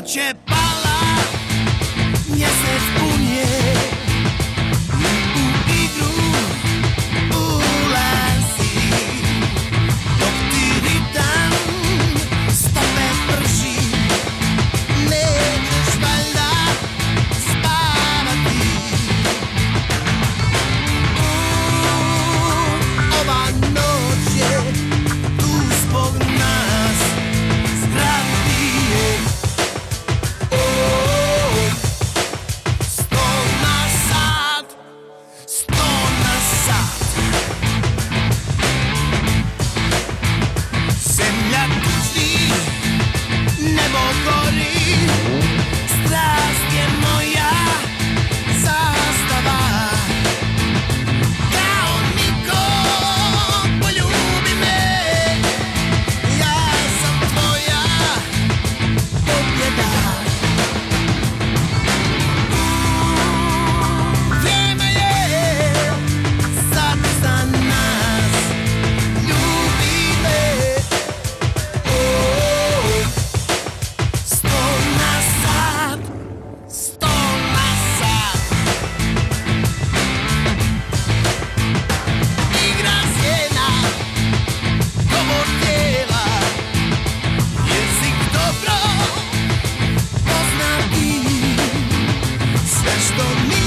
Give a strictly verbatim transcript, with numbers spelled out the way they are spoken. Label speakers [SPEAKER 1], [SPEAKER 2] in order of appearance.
[SPEAKER 1] noće pala, mjesec punje i u igru ulazi, dok ti ritam stope prži, nećeš valjda spavati. Ova noć je tu zbog nas, zdravije. Sto na sat, sto na sat. Zemlja tužni, nebo gori, strast je moja zastava. Kao niko poljubi me, ja sam tvoja pobjeda. Vrijeme je sad za nas, ljubi me. Sto na sat, sto na sat. Igra sjena, govor tijela, jezik dobro poznati. Sve što mi